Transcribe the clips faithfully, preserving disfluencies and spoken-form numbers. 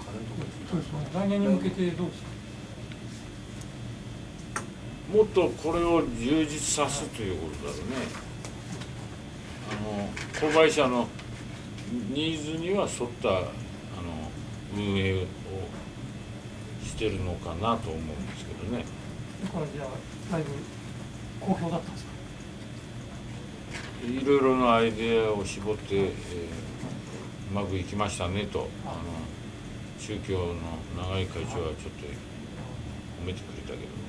そうですね。来年に向けてどうですか。 もっとこれを充実さすということだろうね。あの購買者のニーズには沿ったあの運営をしてるのかなと思うんですけどね。 だからじゃあだいぶ好評だったんですか。 いろいろなアイデアを絞って、えー、うまくいきましたねと、あの宗教の長い会長はちょっと褒めてくれたけど。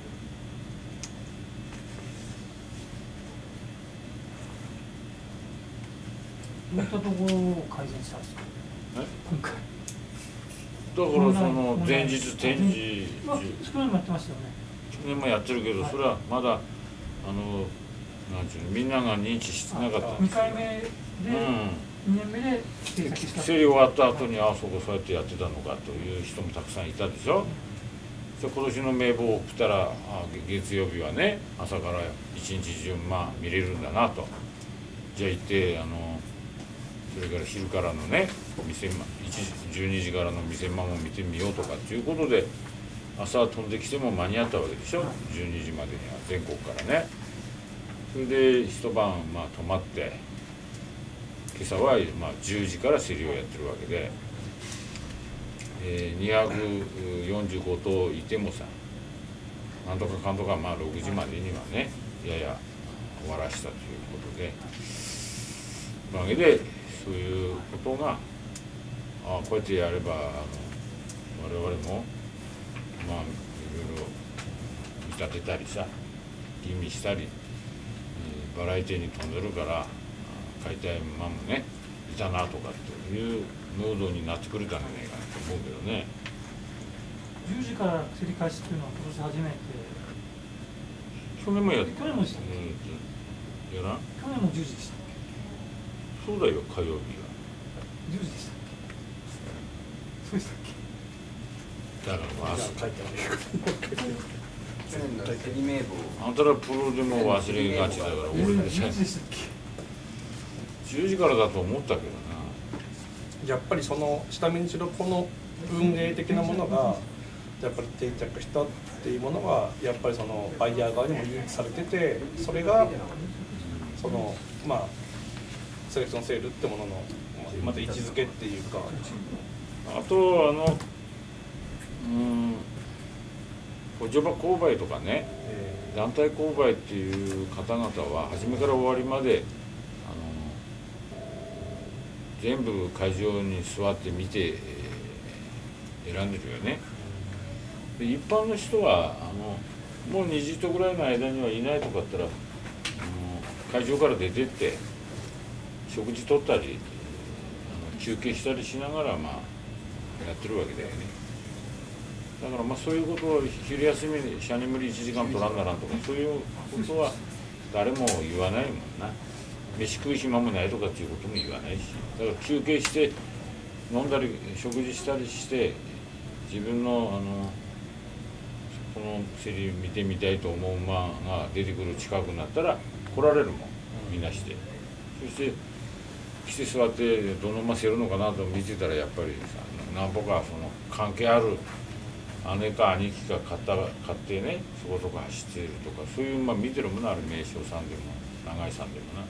どういったところを改善したんですか。今回。 だからその前日展示、 去年もやってましたよね。 去年もやってるけど、それはまだあのなんていうの、みんなが認知してなかったんですよ。 にかいめで、うん、にねんめで制作した。 競り終わった後に、ああそこそうやってやってたのかという人もたくさんいたでしょ。じゃ今年の名簿を送ったら、あ月曜日はね朝から一日中まあ見れるんだなと。じゃあ行ってあのそれから昼からのね店じゅうにじからの店間も見てみようとかっていうことで朝飛んできても間に合ったわけでしょ、じゅうにじまでには全国からね。それで一晩まあ泊まって今朝はまあじゅうじから競りをやってるわけで、えー、にひゃくよんじゅうご頭いてもさなんとかかんとかまあろくじまでにはねやや終わらしたということでおかげでそういうことがあこうやってやればあの我々もまあいろいろ見立てたりさ吟味したり、えー、バラエティに飛んでるから買いたい馬もねいたなとかっていうムードになってくれたんじゃないかなと思うけどね。 じゅうじから競り開始っていうのは今年初めて。 去年もやって去年もしたっけ、 うん、やらん去年もじゅうじでしたっけ。そうだよ火曜日はじゅうじでしたっけ。そうでしたっけ。 だからまあ書いてある去年の競り名簿あんたらプロでも忘れがちだから俺でじゅうじでしたっけ。 じゅうじからだと思ったけどな。 やっぱりその下見にしろこの運営的なものがやっぱり定着したっていうものはやっぱりそのバイヤー側にも認知されてて、それがそのまあセレクションセールってもののまた位置づけっていうか、 あとあのうん補助場購買とかね、えー、団体購買っていう方々は初めから終わりまであの全部会場に座って見て、えー、選んでるよね。で一般の人はあのもうにじとぐらいの間にはいないとかったらあの会場から出てって食事取ったりあの休憩したりしながらまあやってるわけだよね。だからまあそういうことを昼休みにシャニムリいちじかん取らんならんとかそういうことは誰も言わないもんな。飯食う暇もないとかっていうことも言わないし、だから休憩して飲んだり食事したりして自分のあのこの競り見てみたいと思う馬が出てくる近くになったら来られるもんみんなして、そして来て座ってどの馬競るのかなと見てたらやっぱりさ何歩かその関係ある姉か兄貴か買った買ってねそこそこ走っているとかそういう馬見てるものある名将さんでも長井さんでもな。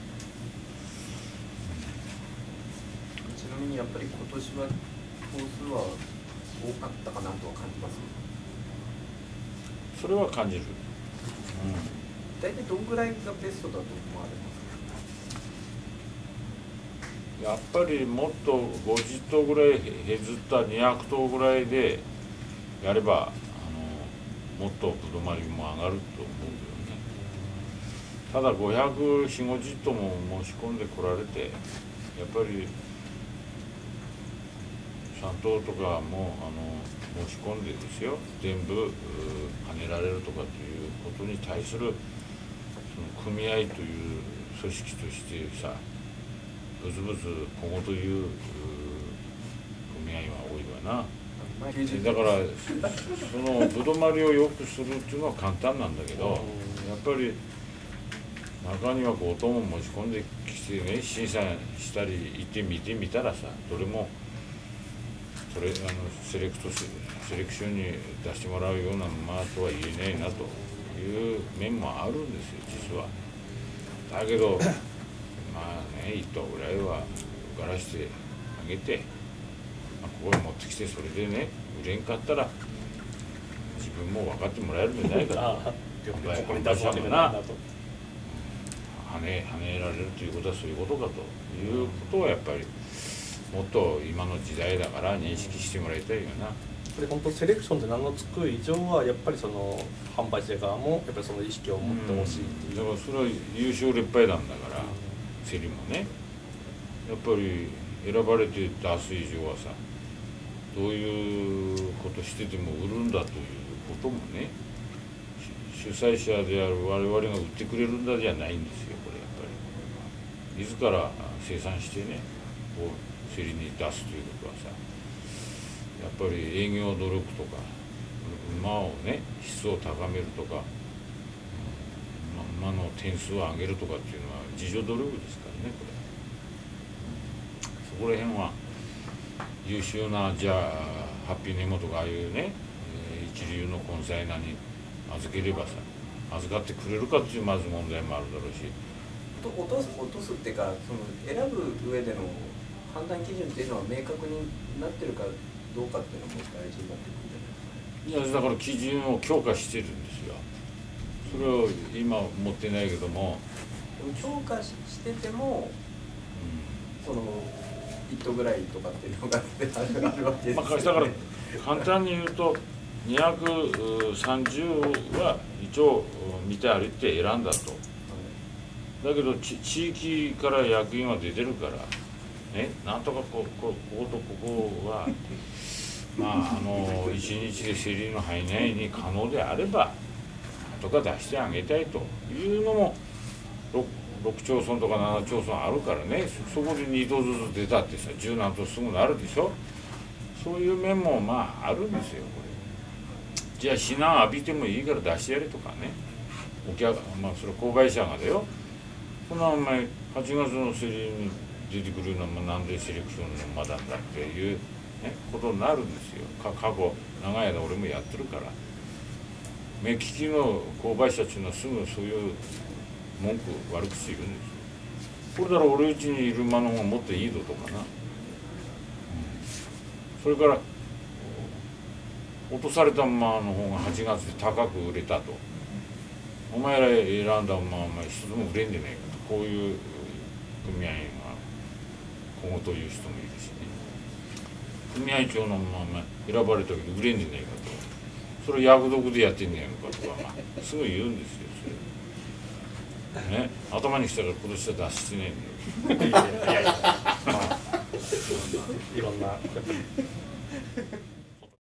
ちなみにやっぱり今年は頭数は多かったかなとは感じます。 それは感じる。うん、 大体どんぐらいがベストだと思われますか。 やっぱりもっとごじゅっ頭ぐらい削ったにひゃく頭ぐらいでやればあのもっとぶどまりも上がると思うけどね。ただごひゃくよんじゅう、ごじゅう頭も申し込んでこられてやっぱりさん頭とかもあの申し込んでですよ全部跳ねられるとかということに対するその組合という組織としてさブツブツこごという組合は多いわな。だからそのぶどまりを良くするっていうのは簡単なんだけどやっぱり中にはご頭も持ち込んできてね審査したり行ってみてみたらさどれもそれあのセレクトセレクションに出してもらうような馬とは言えないなという面もあるんですよ実は。だけどまあね一頭ぐらいは受からしてあげて、まあ、ここに持ってきてそれでね売れんかったら自分も分かってもらえるんじゃないかと。販売販売者もな跳ね跳ねられるということはそういうことかということをやっぱりもっと今の時代だから認識してもらいたいよな。 これ本当セレクションって名の付く以上はやっぱりその販売者側もやっぱりその意識を持ってほしいっていう、 だからそれは優勝劣敗なんだから、競りもねやっぱり選ばれて出す以上はさどういうことしてても売るんだということもね主催者である我々が売ってくれるんだじゃないんですよこれやっぱり自ら生産してねこう競りに出すということはさやっぱり営業努力とか馬をね質を高めるとか馬の点数を上げるとかっていうのは自助努力ですからねこれそこら辺は優秀なじゃあハッピーネモとかああいうね一流の根菜なに預ければさ預かってくれるかっていうまず問題もあるだろうしと落とす落とすっていうかその選ぶ上での判断基準っていうのは明確になってるかどうかっていうのも大事になってくるんじゃないですかね。 いやだから基準を強化してるんですよ。それを今持ってないけどもでも強化してても、うん、その一頭ぐらいとかっていうのがあるわけですよね。 まあ、だから簡単に言うとにひゃくさんじゅうは一応見て歩いて選んだと。だけど地域から役員は出てるからねなんとかこここことここはまああの一日で競りの範囲内に可能であればとか出してあげたいというのも 6, 6町村とかなな町村あるからね そ, そこでに頭ずつ出たってさじゅうなんとすぐなるでしょ。そういう面もまああるんですよこれ。じゃあ非難浴びてもいいから出してやれとかねお客まあそれ購買者がだよこんなお前はちがつの競りに出てくるのもなんでセレクションの馬なんだっていう、ね、ことになるんですよ。か過去長い間俺もやってるから目利きの購買者っていうのはすぐそういう文句悪口言うんですよ。これなら俺うちにいる馬の方がもっといいぞとかな、うん、それから落とされた馬の方がはちがつで高く売れたとお前ら選んだ馬はお前一つも売れんでないかとこういう組合員が今後という人もいるしね組合長の馬はお前選ばれたけど売れんでないかとそれ役得でやってんねやんかとか、まあ、すぐ言うんですよそれね頭にしたから今年は脱してねえんだよいやいやいや、まあ、 いろんなやっぱり